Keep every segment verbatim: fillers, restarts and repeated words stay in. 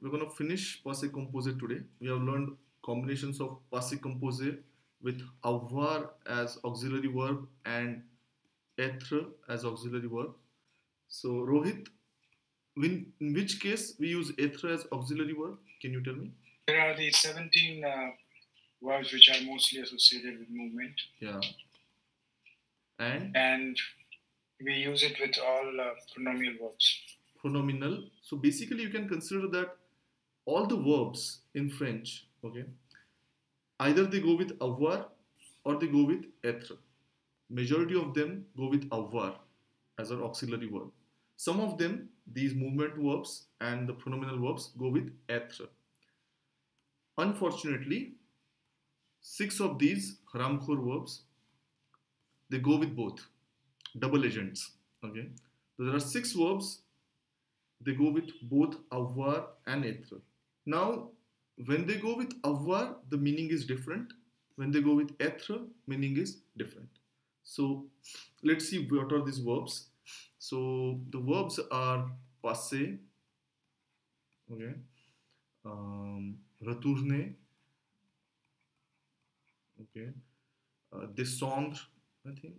we're going to finish passé composé today. We have learned combinations of passé composé with avoir as auxiliary verb and être as auxiliary verb. So Rohit, in, in which case we use être as auxiliary verb? Can you tell me? There are the seventeen uh, verbs which are mostly associated with movement. Yeah. And? And we use it with all uh, pronominal verbs. Pronominal. So basically you can consider that all the verbs in French, okay, either they go with avoir or they go with être. Majority of them go with avoir as an auxiliary verb. Some of them, these movement verbs and the pronominal verbs, go with être. Unfortunately, six of these haramkhor verbs, they go with both, double agents. Okay, so there are six verbs, they go with both avoir and être. Now, when they go with avoir, the meaning is different. When they go with être, meaning is different. So let's see what are these verbs. So the verbs are passé, okay, um, retourner, okay, uh, descendre, I think,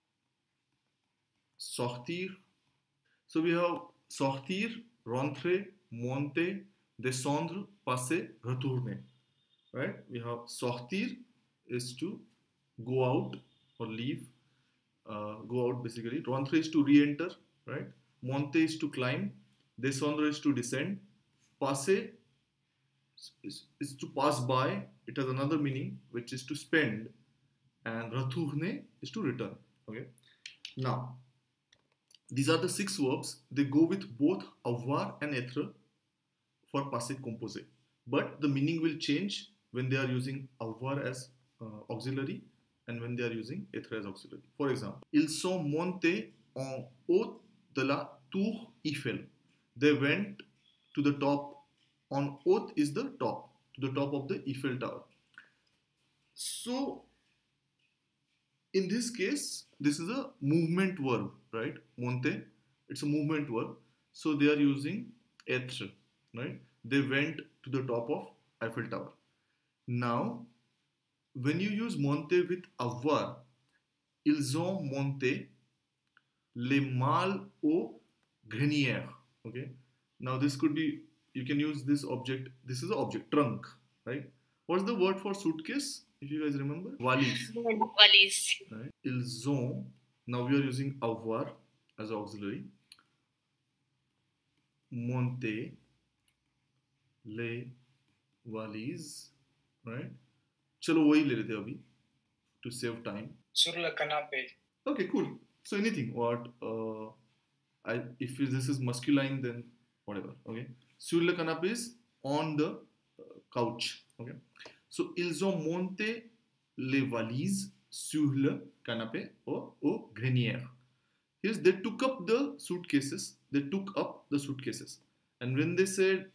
sortir. So we have sortir, rentrer, monter, descendre, passer, retourner. Right? We have sortir is to go out or leave. Uh, go out basically. Rentrer is to re-enter, right? Monter is to climb. Descendre is to descend. Passer is, is to pass by. It has another meaning, which is to spend. And retourner is to return. Okay. Now, these are the six verbs. They go with both avoir and être for passé composé. But the meaning will change when they are using avoir as uh, auxiliary and when they are using être as auxiliary. For example, ils sont montés en haut de la tour Eiffel. They went to the top. En haut is the top, to the top of the Eiffel Tower. So, in this case, this is a movement verb, right? Monter, it's a movement verb. So they are using être, right? They went to the top of Eiffel Tower. Now, when you use monter with avoir, ils ont monté les malles aux grenières. Okay. Now this could be, you can use this object. This is an object, trunk, right? What's the word for suitcase? If you guys remember, valise. Valise. Right? Ils ont. Now we are using avoir as auxiliary. Monter les valises, right? चलो वही ले लेते हैं अभी to save time. Sur le canapé. Okay, cool. So anything. What? Uh, I if this is masculine, then whatever. Okay. Sur le canapé is on the uh, couch. Okay. So ils ont monté les valises sur le canapé or au grenière. Yes, they took up the suitcases. They took up the suitcases. And when they said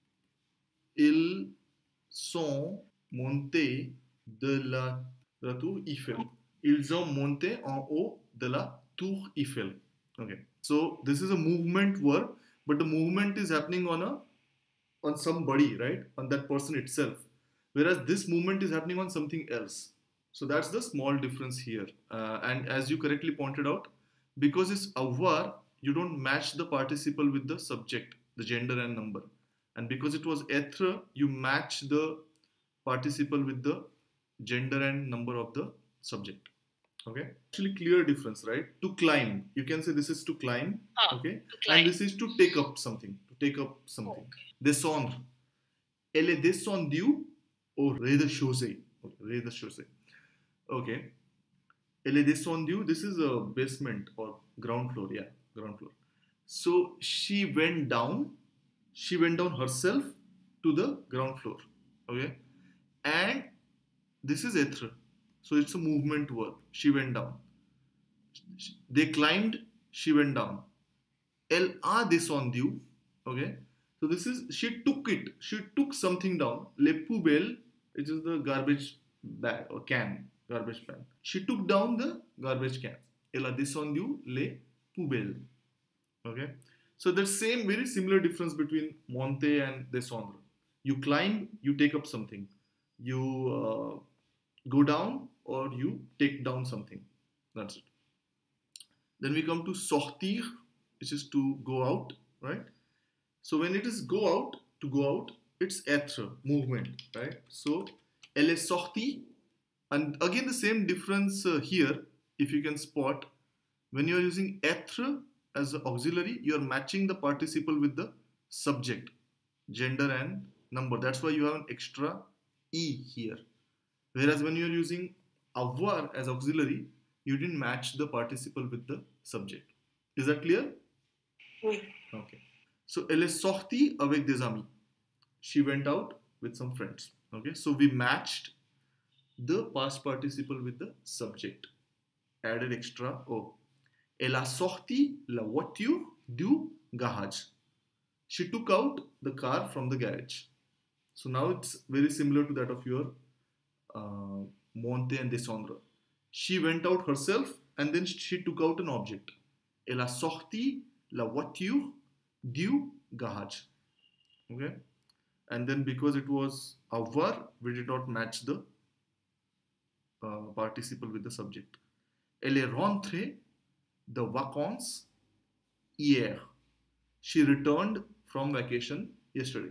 ils sont montés de la, de la tour Eiffel. Ils ont monté en haut de la tour Eiffel. Okay. So this is a movement verb, but the movement is happening on a on somebody, right? On that person itself. Whereas this movement is happening on something else. So that's the small difference here. Uh, and as you correctly pointed out, because it's avoir, you don't match the participle with the subject, the gender and number. And because it was être, you match the participle with the gender and number of the subject. Okay. Actually clear difference, right? To climb. You can say this is to climb. Oh, okay. to climb. And this is to take up something. To take up something. Okay. Descendre. Elle est descendue au rez-de-chaussée. Okay. Rez-de-chaussée. Okay. Elle est descendue. This is a basement or ground floor. Yeah. Ground floor. So she went down. She went down herself to the ground floor. Okay. And this is être. So it's a movement verb. She went down. They climbed. She went down. Elle a descendu. Okay. So this is, she took it. She took something down. Les poubelles, which is the garbage bag or can. Garbage can. She took down the garbage cans. Elle a descendu les poubelles. Okay. So there's same very similar difference between monter and descendre. You climb, you take up something. You uh, go down or you take down something. That's it. Then we come to sortir, which is to go out, right? So when it is go out, to go out, it's être, movement, right? So elle est sortie, and again the same difference uh, here, if you can spot, when you are using être as an auxiliary, you are matching the participle with the subject, gender and number. That's why you have an extra e here. Whereas when you are using avoir as auxiliary, you didn't match the participle with the subject. Is that clear? Oui. Okay. So elle est sortie avec des amis. She went out with some friends. Okay. So we matched the past participle with the subject. Added extra o. Elle a sorti la voiture du garage. She took out the car from the garage. So now it's very similar to that of your uh, monter and descendre. She went out herself and then she took out an object. Elle a sorti la voiture du garage. Okay. And then because it was avoir, we did not match the uh, participle with the subject. Elle est rentrée de vacances hier. She returned from vacation yesterday.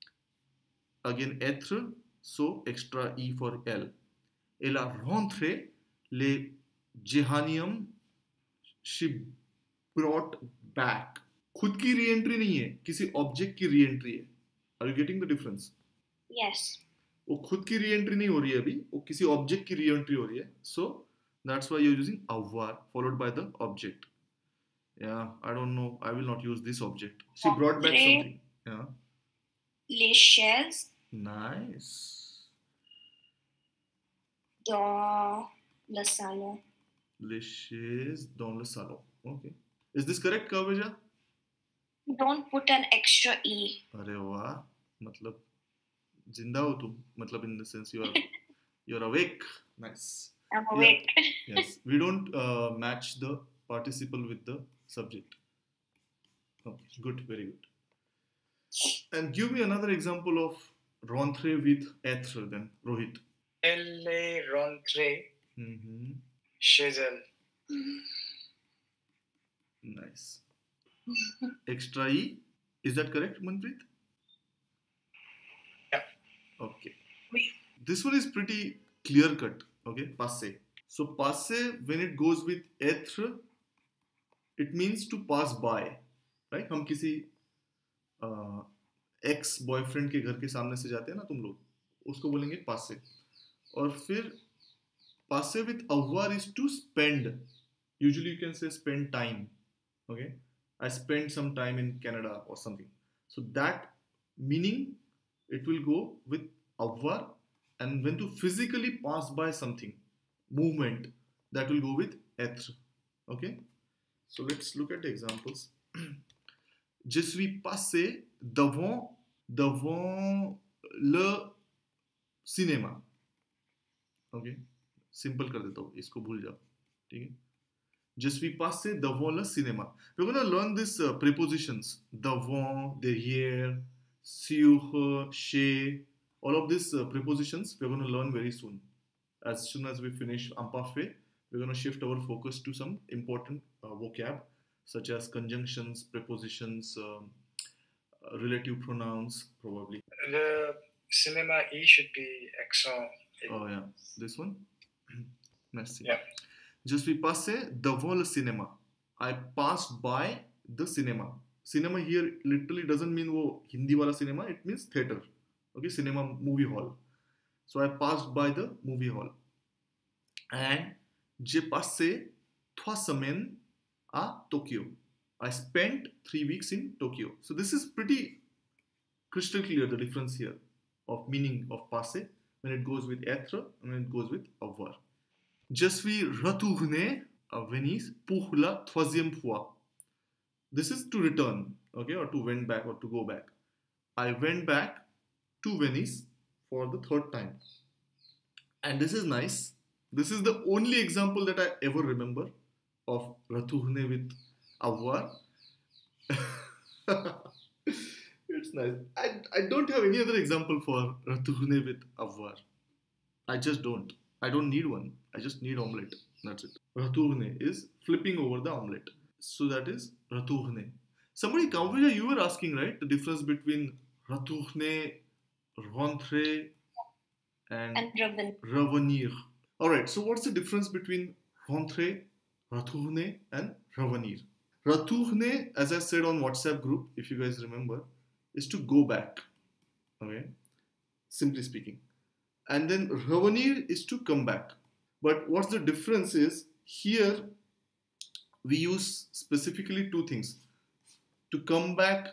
Again, être, so extra e for elle. Elle a rentré les geranium. She brought back. खुद की re-entry नहीं है, किसी object की re-entry है. Are you getting the difference? Yes. वो खुद की री-एंट्री नहीं हो रही है अभी, वो किसी ऑब्जेक्ट की री-एंट्री हो रही है. So that's why you're using avoir followed by the object. Yeah, I don't know. I will not use this object. She brought back something. Yeah. Les chaises Nice. dans le salon. Les chaises dans le salon. Okay. Is this correct, Kaveja? Don't put an extra e. अरे वाह, मतलब जिंदा हो तुम, मतलब in the sense you are you're awake. Nice. I'm awake. Yeah. Yes, we don't uh, match the participle with the subject. Oh, good, very good. And give me another example of rentrer with être then, Rohit. Elle est rentrée Mm-hmm. chez elle. Nice. Extra e, is that correct, Manpreet? Yeah. Okay. Oui. This one is pretty clear cut. Okay, passé. So passé, when it goes with être, it means to pass by, right? हम किसी ex boyfriend के घर के सामने से जाते हैं ना तुम लोग, उसको बोलेंगे passé. और फिर passé with avoir is to spend. Usually you can say spend time. Okay, I spent some time in Canada or something. So that meaning it will go with avoir, and when to physically pass by something, movement, that will go with être. Okay, so let's look at the examples. Je suis passé devant devant le cinéma. Okay, simple कर देता हूँ, इसको भूल जाओ, ठीक है? Je suis passé devant le cinéma. We're going to learn these uh, prepositions. Devant, derrière, sur, chez. All of these uh, prepositions we're going to learn very soon. As soon as we finish imparfait, we're going to shift our focus to some important uh, vocab, such as conjunctions, prepositions, um, uh, relative pronouns, probably. Le cinéma E should be accent. Oh yeah, this one? Merci. Yeah. Je suis passé devant le cinéma. I passed by the cinema. Cinema here literally doesn't mean वो हिंदी वाला cinema. It means theater. Okay, cinema, movie hall. So I passed by the movie hall. And j'ai passé trois semaines à Tokyo. I spent three weeks in Tokyo. So this is pretty crystal clear, the difference here of meaning of passé when it goes with être and when it goes with avoir. Je suis retourné à Venise pour la troisième fois. This is to return, okay, or to went back or to go back. I went back to Venice for the third time. And this is nice. This is the only example that I ever remember of retourner with avoir. It's nice. I, I don't have any other example for retourner with avoir. I just don't. I don't need one. I just need omelette. That's it. Retourner is flipping over the omelette. So that is retourner. Somebody, Kavya, you were asking, right? The difference between retourner, rentrer, and, And reven- revenir. Alright, so what's the difference between rentrer, retourner, and revenir? Retourner, as I said on WhatsApp group, if you guys remember, is to go back. Okay, simply speaking. And then revenir is to come back. But what's the difference is here we use specifically two things. To come back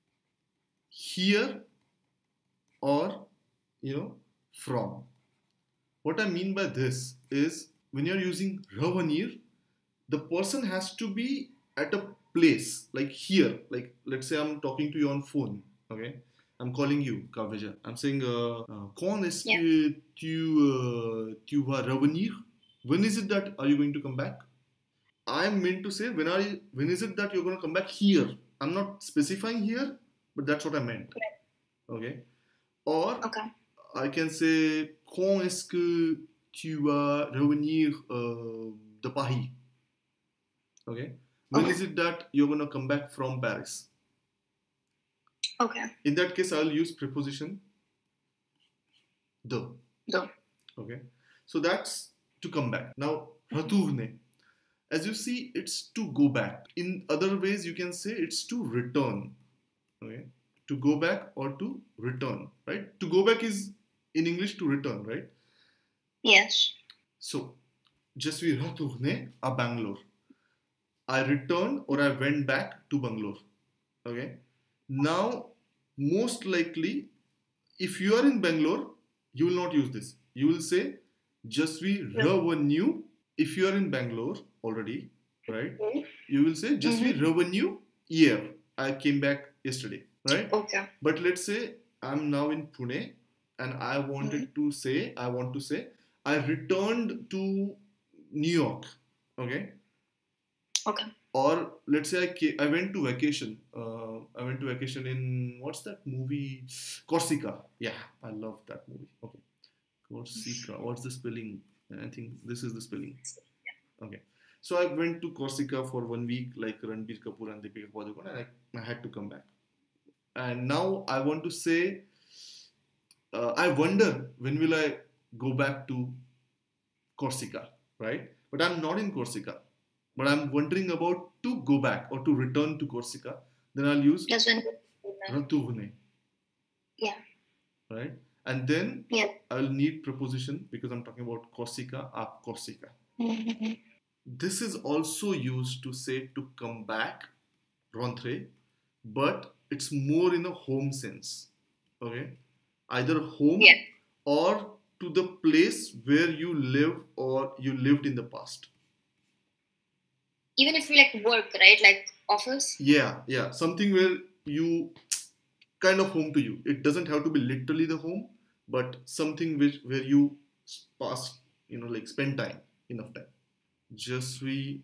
here or, you know, from. What I mean by this is when you're using revenir, the person has to be at a place like here. Like let's say I'm talking to you on phone. Okay, I'm calling you, Kavya. I'm saying, uh, uh, quand est-ce Yeah. que tu, uh, tu vas revenir? When is it that are you going to come back? I'm meant to say when are you, when is it that you're going to come back here? I'm not specifying here, but that's what I meant. Okay, or Okay. I can say quand est-ce que tu vas revenir uh, de Paris? Okay, when Okay. is it that you're going to come back from Paris? Okay. In that case, I'll use preposition de. Do. Okay, so that's to come back. Now, retourner. As you see, it's to go back. In other ways, you can say it's to return. Okay, to go back or to return. Right? To go back is in English to return. Right? Yes. So, je suis retourné à Bangalore. I returned or I went back to Bangalore. Okay. Now, most likely, if you are in Bangalore, you will not use this. You will say, je suis revenu. If you are in Bangalore already, right? You will say, je suis revenu hier. I came back yesterday, right? Okay. But let's say I'm now in Pune and I wanted to say, I want to say, I returned to New York. Okay. Okay. Or let's say I, ca- I went to vacation. Uh, I went to vacation in what's that movie? Corsica. Yeah, I love that movie. Okay, Corsica. What's the spelling? I think this is the spelling. Okay, so I went to Corsica for one week, like Ranbir Kapoor and Deepika Padukone, and I, I had to come back. And now I want to say, uh, I wonder when will I go back to Corsica, right? But I'm not in Corsica. But I'm wondering about to go back or to return to Corsica, then I'll use That's when. retourner, Yeah. right? And then Yeah. I'll need preposition because I'm talking about Corsica, à Corsica. Mm-hmm. This is also used to say to come back, rentrer, but it's more in a home sense, okay? Either home Yeah. or to the place where you live or you lived in the past. Even if we like work, right? Like office. Yeah, yeah, something where you kind of home to you. It doesn't have to be literally the home, but something which where you pass, you know, like spend time, enough time. Je suis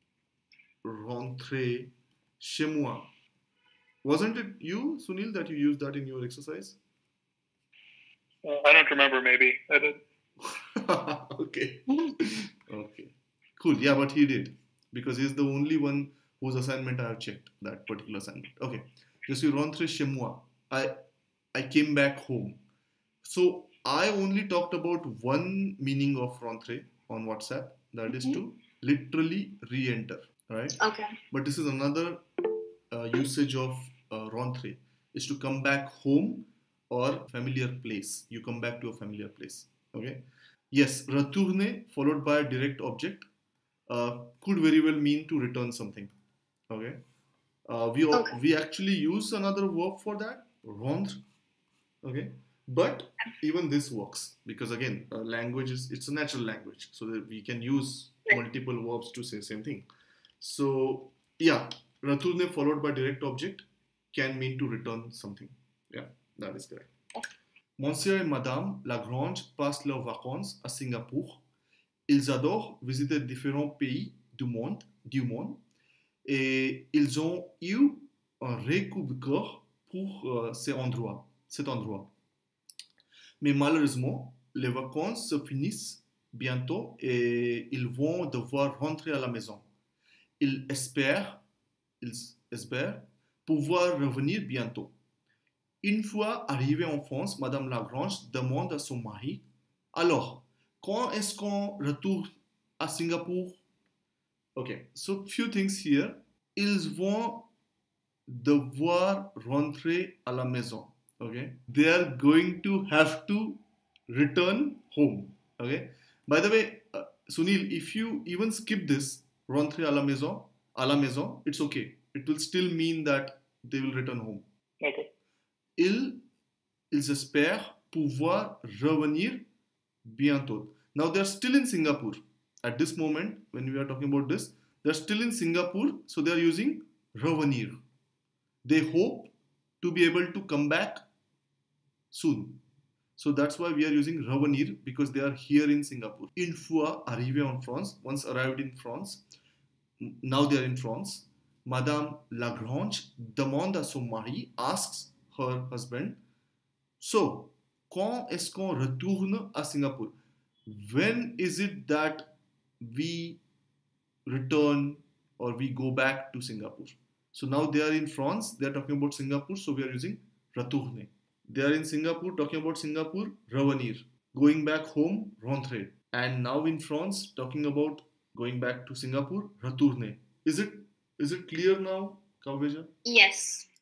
rentré chez moi. Wasn't it you, Sunil, that you used that in your exercise? Uh, I don't remember. Maybe I did. Okay. Okay. Cool. Yeah, but he did. Because he's the only one whose assignment I have checked, that particular assignment. Okay. Je suis rentré chez moi. I, I came back home. So I only talked about one meaning of rentré on WhatsApp. That is to literally re-enter. Right? Okay. But this is another uh, usage of uh, rentré. Is to come back home or familiar place. You come back to a familiar place. Okay. Yes, retourner followed by a direct object uh, could very well mean to return something. Okay. Uh, we al- Okay. we actually use another verb for that, rendre. Okay. But even this works because again, uh, language is it's a natural language, so that we can use multiple verbs to say same thing. So yeah, retourner followed by direct object can mean to return something. Yeah, that is correct. Monsieur et Madame Lagrange passent leurs vacances à Singapour. Ils adorent visiter différents pays du monde, du monde et ils ont eu un récupérateur pour euh, ces endroits, cet endroit. Mais malheureusement, les vacances se finissent bientôt et ils vont devoir rentrer à la maison. Ils espèrent, ils espèrent pouvoir revenir bientôt. Une fois arrivé en France, Madame Lagrange demande à son mari, alors, quand est-ce qu'on retourne à Singapour? Okay, so few things here. Ils vont devoir rentrer à la maison. Okay, they are going to have to return home. Okay, by the way, uh, Sunil, if you even skip this rentrer à la maison, à la maison, it's okay. It will still mean that they will return home. Okay. Ils, ils espèrent pouvoir revenir bientôt. Now they are still in Singapore. At this moment, when we are talking about this, they are still in Singapore, so they are using revenir. They hope to be able to come back soon. So that's why we are using revenir, because they are here in Singapore. Une fois arrivé en France, once arrived in France, now they are in France, Madame Lagrange demande à son mari, asks her husband, so, quand est-ce qu'on retourne à Singapour? When is it that we return or we go back to Singapore? So now they are in France, they are talking about Singapore, so we are using retourner. They are in Singapore, talking about Singapore, revenir. Going back home, rentrer. And now in France, talking about going back to Singapore, retourner. Is it is it clear now, Kavya? Yes.